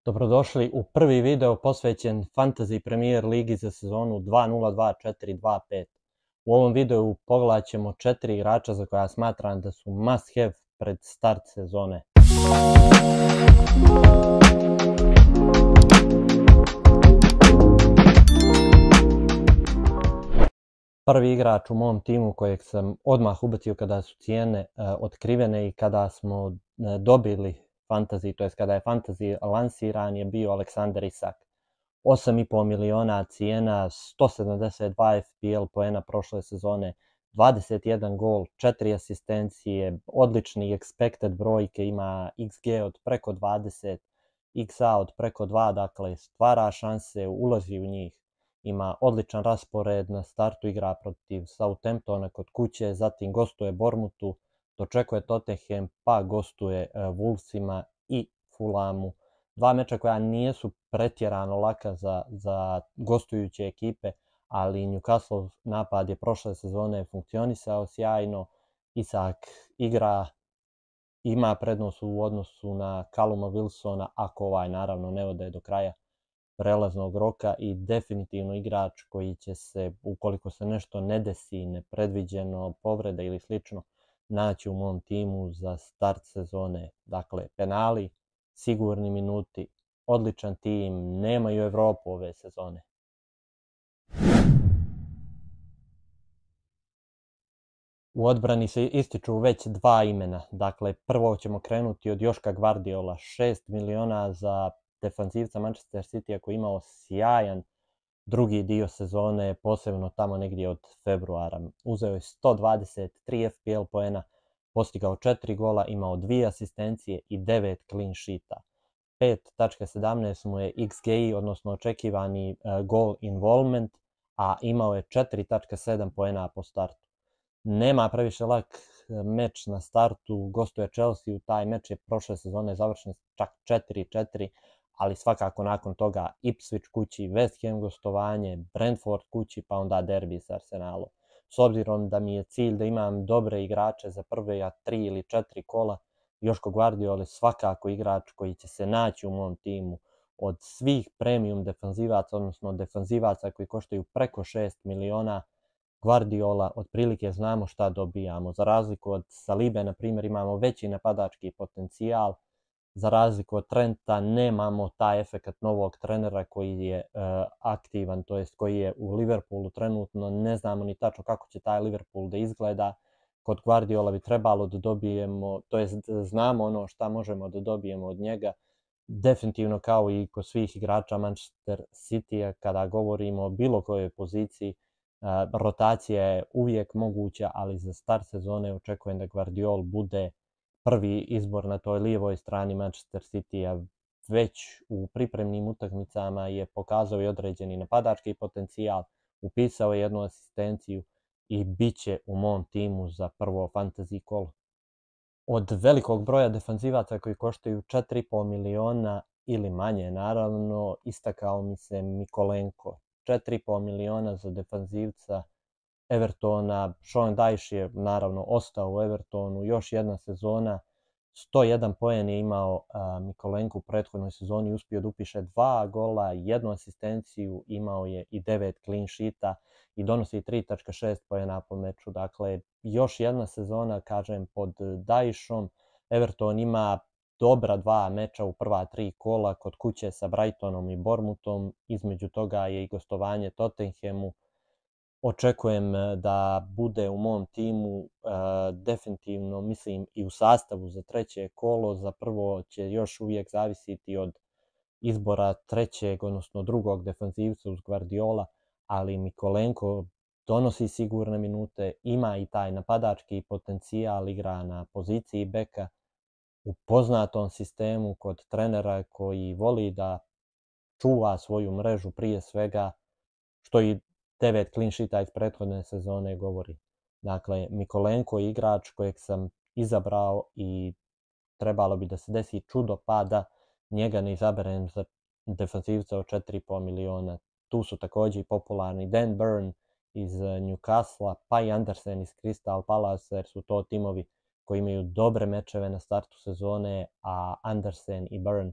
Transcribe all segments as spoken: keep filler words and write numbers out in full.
Dobrodošli u prvi video posvećen Fantasy Premier Ligi za sezonu dva nula dva četiri dva pet. U ovom videu pogledat ćemo četiri igrača za koja smatram da su must have pred start sezone. Prvi igrač u mom timu kojeg sam odmah ubacio kada su cijene uh, otkrivene i kada smo uh, dobili Fantasy, to jest kada je Fantasy lansiran, je bio Aleksandar Isak. osam i pol miliona cijena, sto sedamdeset dva F P L poena prošle sezone, dvadeset jedan gol, četiri asistencije, odlični expected brojke, ima X G od preko dvadeset, X A od preko dva, dakle stvara šanse, ulazi u njih. Ima odličan raspored, na startu igra protiv Southamptona kod kuće, zatim gostuje Bournemouthu, dočekuje Tottenham, pa gostuje uh, Wolvesima i Fulhamu. Dva meča koja nisu pretjerano laka za, za gostujuće ekipe, ali Newcastle napad je prošle sezone funkcionisao sjajno. Isak igra, ima prednost u odnosu na Calluma Wilsona, ako ovaj naravno ne ode do kraja prelaznog roka, i definitivno igrač koji će se, ukoliko se nešto ne desi, nepredviđeno, povreda ili slično, naći u mom timu za start sezone. Dakle, penali, sigurni minuti, odličan tim, nemaju Evropu ove sezone. U odbrani se ističu već dva imena. Dakle, prvo ćemo krenuti od Joška Gvardiola, šest miliona za defanzivca Manchester City koji je imao sjajan drugi dio sezone, posebno tamo negdje od februara. Uzeo je sto dvadeset tri F P L poena, postigao četiri gola, imao dvije asistencije i devet clean sheeta. pet zarez sedamnaest mu je X G I, odnosno očekivani uh, goal involvement, a imao je četiri zarez sedam poena po startu. Nema previše lak meč na startu, gostuje Chelsea, u taj meč je prošle sezone završen čak četiri četiri, ali svakako nakon toga Ipswich kući, West Ham gostovanje, Brentford kući, pa onda derbi s Arsenalom. S obzirom da mi je cilj da imam dobre igrače za prve tri ili četiri kola, Joško Gvardiol je svakako igrač koji će se naći u mom timu. Od svih premium defanzivaca, odnosno defanzivaca koji koštaju preko šest miliona, Gvardiola otprilike znamo šta dobijamo. Za razliku od Salibe, na primjer, imamo veći napadački potencijal. Za razliku od Trenta nemamo taj efekat novog trenera koji je uh, aktivan, to jest koji je u Liverpoolu trenutno. Ne znamo ni tačno kako će taj Liverpool da izgleda. Kod Gvardiola bi trebalo da dobijemo, to jest znamo ono šta možemo da dobijemo od njega. Definitivno kao i kod svih igrača Manchester City, kada govorimo o bilo kojoj poziciji, uh, rotacija je uvijek moguća, ali za start sezone očekujem da Gvardiol bude prvi izbor na toj lijevoj strani Manchester City-a. Već u pripremnim utakmicama je pokazao i određeni napadački potencijal, upisao je jednu asistenciju i bit će u mom timu za prvo fantasy kolo. Od velikog broja defanzivaca koji koštaju četiri i pol miliona ili manje, naravno, istakao mi se Mikolenko. četiri i pol miliona za defanzivca Evertona. Sean Dyche je naravno ostao u Evertonu, još jedna sezona, sto jedan poen je imao a, Mikolenko u prethodnoj sezoni, uspio da upiše dva gola, jednu asistenciju, imao je i devet clean sheeta i donosi tri zarez šest poena po meču. Dakle, još jedna sezona, kažem, pod Dychom. Everton ima dobra dva meča u prva tri kola, kod kuće sa Brightonom i Bournemouthom, između toga je i gostovanje Tottenhamu. Očekujem da bude u mom timu, uh, definitivno mislim i u sastavu za treće kolo. Za prvo će još uvijek zavisiti od izbora trećeg, odnosno drugog defanzivca uz Gvardiola, ali Mikolenko donosi sigurne minute, ima i taj napadački potencijal, igra na poziciji beka u poznatom sistemu kod trenera koji voli da čuva svoju mrežu prije svega, što i devet clean sheeta iz prethodne sezone govori. Dakle, Mikolenko je igrač kojeg sam izabrao i trebalo bi da se desi čudo pa da njega ne izaberem za defanzivca od četiri i pol miliona. Tu su također i popularni Dan Burn iz Newcastle, pa i Andersen iz Crystal Palace, jer su to timovi koji imaju dobre mečeve na startu sezone, a Andersen i Burn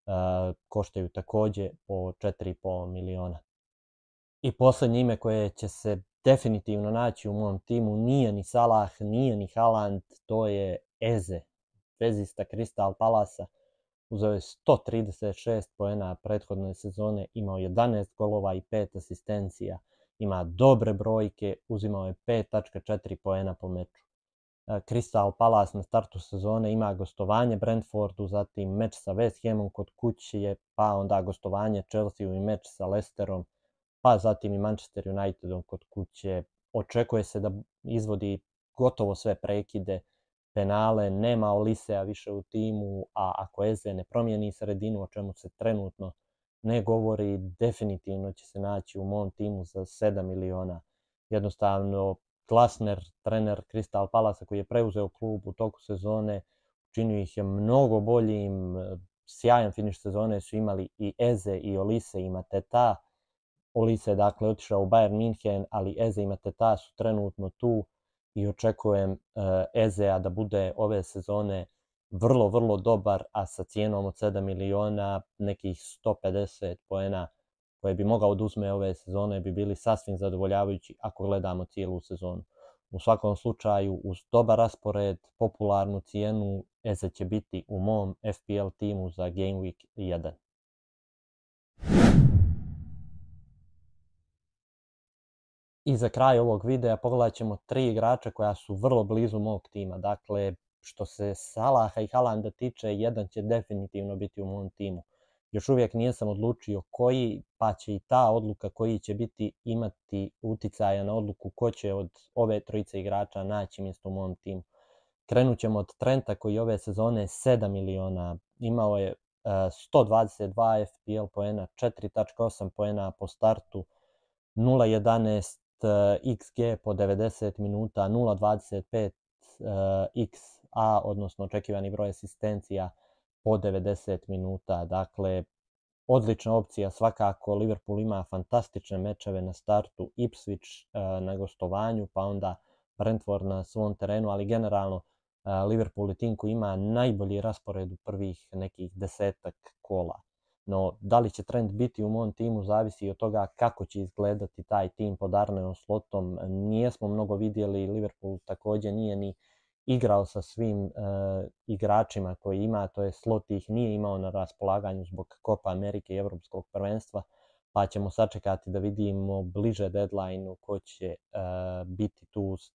uh, koštaju također po četiri i pol miliona. I posljednje ime koje će se definitivno naći u mom timu nije ni Salah, nije ni Haaland, to je Eze, vezista Crystal Palasa. Uzeo je sto trideset šest poena prethodne sezone, imao jedanaest golova i pet asistencija, ima dobre brojke, uzimao je pet zarez četiri poena po meču. Crystal Palace na startu sezone ima gostovanje Brentfordu, zatim meč sa West Hamom kod kuće, pa onda gostovanje Chelsea i meč sa Leicesterom, pa zatim i Manchester Unitedom kod kuće. Očekuje se da izvodi gotovo sve prekide, penale, nema Olisea više u timu, a ako Eze ne promijeni sredinu, o čemu se trenutno ne govori, definitivno će se naći u mom timu za sedam miliona. Jednostavno, Glasner, trener Crystal Palasa koji je preuzeo klub u toku sezone, učinio ih je mnogo boljim, sjajan finiš sezone su imali i Eze i Olise i Mateta. Olise je dakle otišao u Bayern München, ali Eze i Mateta su trenutno tu i očekujem uh, Ezea da bude ove sezone vrlo, vrlo dobar, a sa cijenom od sedam miliona, nekih sto pedeset poena koje bi mogao da uzme ove sezone bi bili sasvim zadovoljavajući ako gledamo cijelu sezonu. U svakom slučaju, uz dobar raspored, popularnu cijenu, Eze će biti u mom F P L timu za Game Week jedan. I za kraj ovog videa pogledat ćemo tri igrača koja su vrlo blizu mog tima. Dakle, što se Salaha i Haalanda tiče, jedan će definitivno biti u mom timu. Još uvijek nisam odlučio koji, pa će i ta odluka koji će biti imati uticaja na odluku ko će od ove trojice igrača naći mjesto u mom timu. Krenut ćemo od Trenta koji ove sezone sedam miliona, imao je uh, sto dvadeset dva F P L poena, četiri zarez osam poena po startu, nula zarez jedanaest X G po devedeset minuta, nula zarez dvadeset pet uh, X A, odnosno očekivani broj asistencija po devedeset minuta. Dakle, odlična opcija svakako. Liverpool ima fantastične mečeve na startu, Ipswich uh, na gostovanju, pa onda Brentford na svom terenu, ali generalno uh, Liverpool je tim koji ima najbolji raspored u prvih nekih desetak kola. No, da li će Trent biti u mom timu zavisi od toga kako će izgledati taj tim pod Arneom Slotom. Nijesmo mnogo vidjeli, Liverpool također nije ni igrao sa svim uh, igračima koji ima, to je Slot ih nije imao na raspolaganju zbog Copa Amerike i Evropskog prvenstva, pa ćemo sačekati da vidimo bliže deadline-u ko će uh, biti tu uh,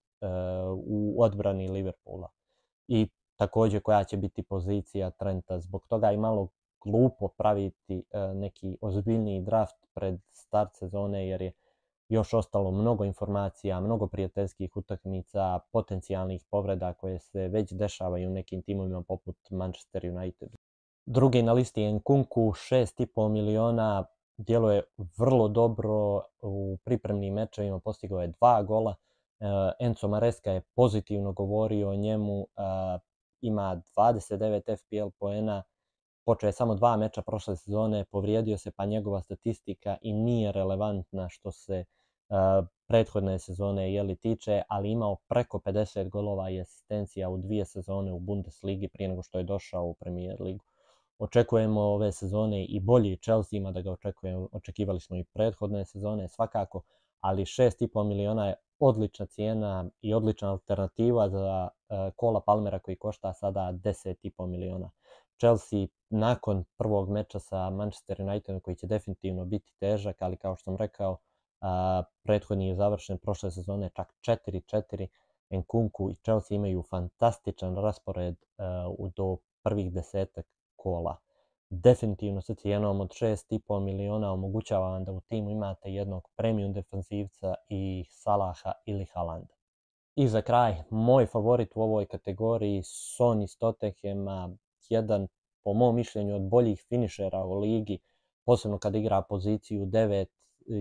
u odbrani Liverpoola. I također koja će biti pozicija Trenta. Zbog toga i malo glupo praviti uh, neki ozbiljniji draft pred start sezone jer je još ostalo mnogo informacija, mnogo prijateljskih utakmica, potencijalnih povreda koje se već dešavaju u nekim timovima poput Manchester United. Drugi na listi je Nkunku, šest i pol miliona, djeluje vrlo dobro u pripremnim mečevima, postigao je dva gola. Uh, Enzo Maresca je pozitivno govorio o njemu, uh, ima dvadeset devet F P L poena, počeo je samo dva meča prošle sezone, povrijedio se pa njegova statistika i nije relevantna što se uh, prethodne sezone jeli tiče, ali imao preko pedeset golova i asistencija u dvije sezone u Bundesligi prije nego što je došao u Premier ligu. Očekujemo ove sezone i bolji Chelsea ima da ga očekujemo, očekivali smo i prethodne sezone svakako, ali šest i pol miliona je odlična cijena i odlična alternativa za uh, Cola Palmera koji košta sada deset i pol miliona. Chelsea nakon prvog meča sa Manchester Unitedom koji će definitivno biti težak, ali kao što sam rekao, uh, prethodni je završen prošle sezone čak četiri četiri. Nkunku i Chelsea imaju fantastičan raspored uh, do prvih desetak kola. Definitivno sa cijenom od šest i pol miliona omogućava vam da u timu imate jednog premium defanzivca i Salaha ili Haalanda. I za kraj, moj favorit u ovoj kategoriji, Son iz Tottenhama, jedan po mom mišljenju od boljih finišera u ligi, posebno kad igra poziciju devet,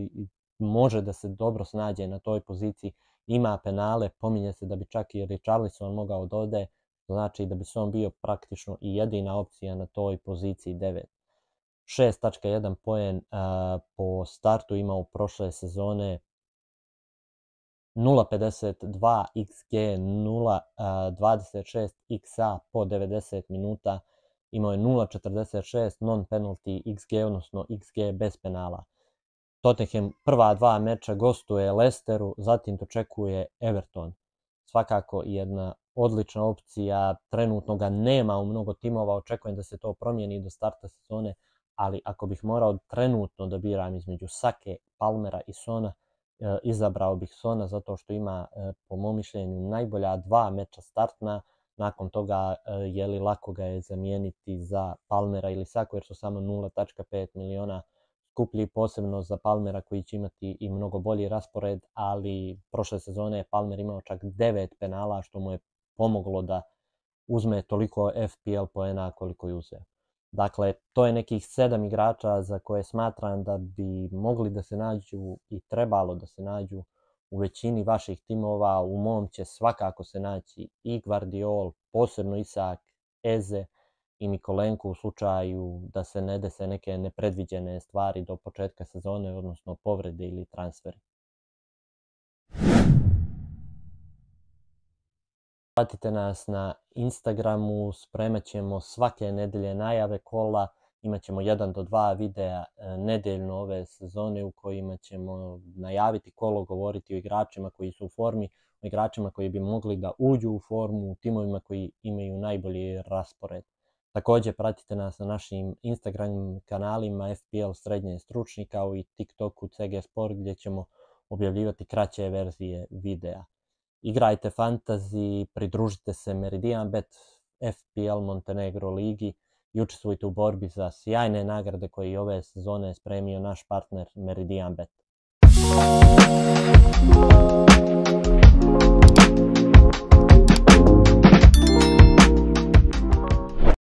može da se dobro snađe na toj poziciji, ima penale, pominje se da bi čak i Richarlison mogao da ode, to znači da bi Son bio praktično i jedina opcija na toj poziciji devet. šest zarez jedan poen uh, po startu imao prošle sezone, nula zarez pedeset dva X G, nula zarez dvadeset šest X A po devedeset minuta. imao je nula zarez četrdeset šest non-penalty X G, odnosno X G bez penala. Tottenham prva dva meča gostuje Leicesteru, zatim dočekuje Everton. Svakako jedna odlična opcija, trenutno ga nema u mnogo timova, očekujem da se to promijeni do starta sezone, ali ako bih morao trenutno da biram između Sake, Palmera i Sona, e, izabrao bih Sona zato što ima, e, po mom mišljenju, najbolja dva meča startna. Nakon toga e, je li lako ga je zamijeniti za Palmera ili Saku, jer su samo nula zarez pet miliona skuplji, posebno za Palmera koji će imati i mnogo bolji raspored, ali prošle sezone je Palmer imao čak devet penala, što mu je pomoglo da uzme toliko F P L poena koliko je uzeo. Dakle, to je nekih sedam igrača za koje smatram da bi mogli da se nađu i trebalo da se nađu u većini vaših timova. U mom će svakako se naći i Gvardiol, posebno Isak, Eze i Mikolenko u slučaju da se ne dese neke nepredviđene stvari do početka sezone, odnosno povrede ili transferi. Pratite nas na Instagramu, spremat ćemo svake nedelje najave kola, imat ćemo jedan do dva videa nedeljno ove sezone u kojima ćemo najaviti kolo, govoriti o igračima koji su u formi, o igračima koji bi mogli da uđu u formu, u timovima koji imaju najbolji raspored. Također pratite nas na našim Instagram kanalima F P L Srednje stručni, kao i TikToku C G Sport, gdje ćemo objavljivati kraće verzije videa. Igrajte fantasy, pridružite se Meridianbet F P L Montenegro ligi i učestvujte u borbi za sjajne nagrade koje i ove sezone spremio naš partner Meridianbet.